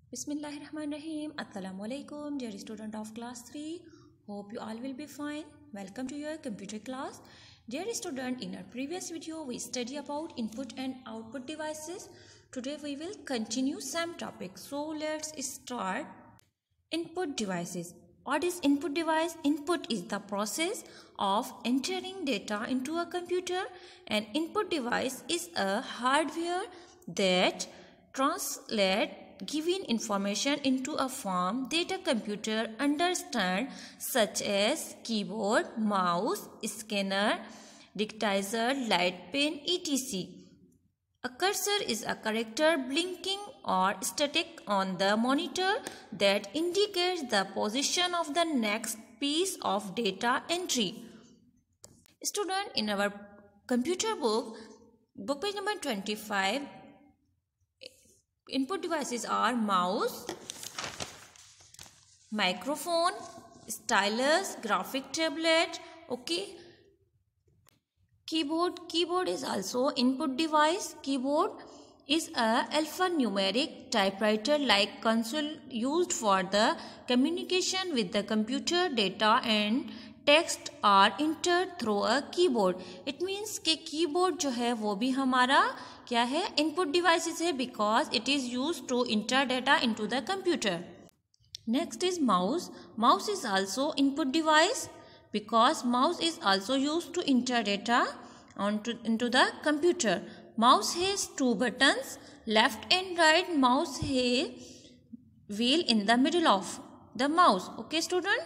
Bismillahirrahmanirrahim. Assalamu alaikum, dear student of class 3. Hope you all will be fine. Welcome to your computer class. Dear student, in our previous video, we study about input and output devices. Today we will continue same topic. So let's start. Input devices. What is input device? Input is the process of entering data into a computer. An input device is a hardware that translates given information into a form that a computer understands, such as keyboard, mouse, scanner, digitizer, light pen, etc. A cursor is a character blinking or static on the monitor that indicates the position of the next piece of data entry. Student, in our computer book page number 25, input devices are mouse, microphone, stylus, graphic tablet, okay. Keyboard is also input device. Keyboard is a alphanumeric typewriter like console used for the communication with the computer. Data and text are entered through a keyboard. It means कि keyboard जो है वो भी हमारा क्या है, input devices है, because it is used to enter data into the computer. Next is mouse. Mouse is also input device because mouse is also used to enter data into the computer. Mouse has two buttons, left and right. Mouse has wheel in the middle of the mouse. Okay, student.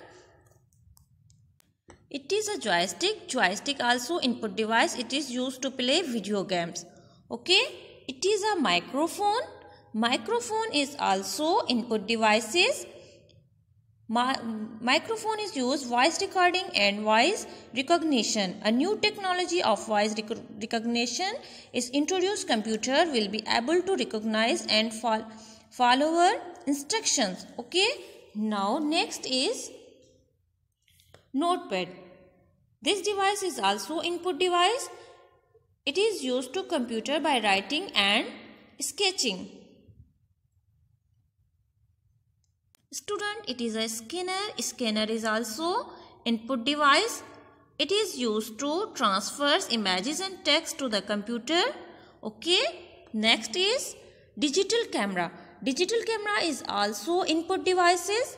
It is a joystick. Joystick also input device. It is used to play video games. Okay. It is a microphone. Microphone is also input devices. Microphone is used voice recording and voice recognition. A new technology of voice recognition is introduced. Computer will be able to recognize and follow our instructions. Okay. Now next is notepad. This device is also input device. It is used to computer by writing and sketching. Student, it is a scanner. Scanner is also input device. It is used to transfer images and text to the computer. Okay. Next is digital camera. Digital camera is also input devices.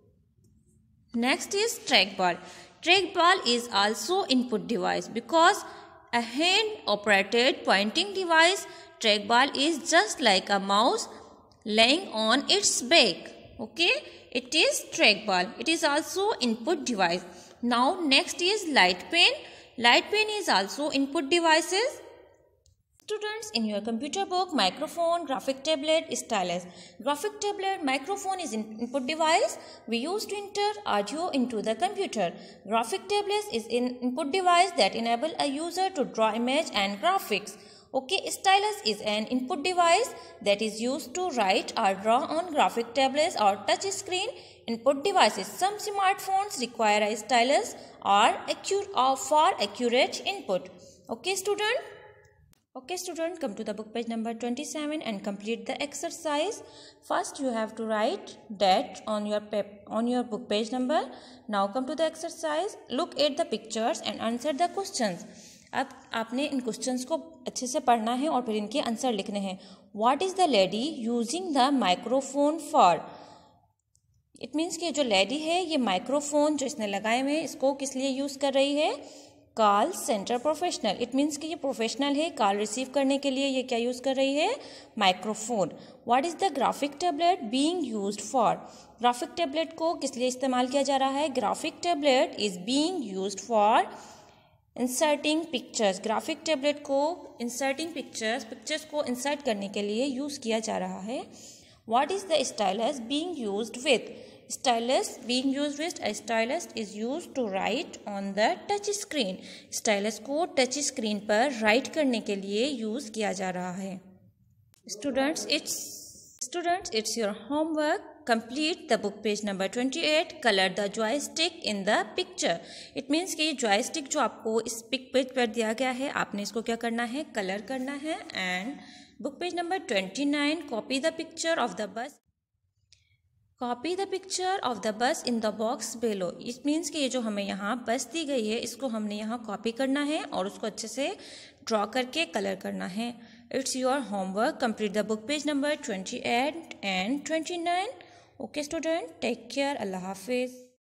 Next is trackball. Trackball is also input device because a hand operated pointing device. Trackball is just like a mouse laying on its back. Okay, it is trackball. It is also input device. Now next is light pen. Light pen is also input devices. Students, in your computer book, microphone, graphic tablet, stylus. Graphic tablet, microphone is input device. We use to enter audio into the computer. Graphic tablet is an input device that enable a user to draw image and graphics. Okay, stylus is an input device that is used to write or draw on graphic tablets or touch screen input devices. Some smartphones require a stylus or for accurate input. Okay, student? Okay, student, come to the book page number 27 and complete the exercise. First, you have to write that on your book page number. Now, come to the exercise. Look at the pictures and answer the questions. अब आपने इन questions को अच्छे से पढ़ना है और फिर इनके आंसर लिखने हैं. What is the lady using the microphone for? It means कि जो लेडी है ये माइक्रोफोन जो इसने लगाए हुए हैं इसको किस लिए यूज़ कर रही है? Call centre professional. It means कि ये प्रोफेशनल है. कॉल रिसीव करने के लिए ये क्या यूज़ कर रही है? Microphone. What is the graphic tablet being used for? Graphic tablet को किस लिए इस्तेमाल किया जा रहा है? Graphic tablet is being used for inserting pictures. Graphic tablet को इंसर्टिंग पिक्चर्स को इंसर्ट करने के लिए यूज़ किया जा रहा है. What is the stylus being used with? Stylus being used with, a stylus is used to write on the touch screen. Stylus को टच स्क्रीन पर राइट करने के लिए यूज़ किया जा रहा है. Students, it's your homework. Complete the book page number 28. Color the joystick in the picture. It means कि joystick जो आपको इस पिक पेज पर दिया गया है आपने इसको क्या करना है? कलर करना है. And book page number 29. Copy the picture of the bus. Copy the picture of the bus in the box below. It means कि ये जो हमें यहाँ बस दी गई है इसको हमने यहाँ कॉपी करना है और उसको अच्छे से ड्रॉ करके कलर करना है। It's your homework. Complete the book page number 28 and 29. Okay student, take care. अल्लाह हाफिज़।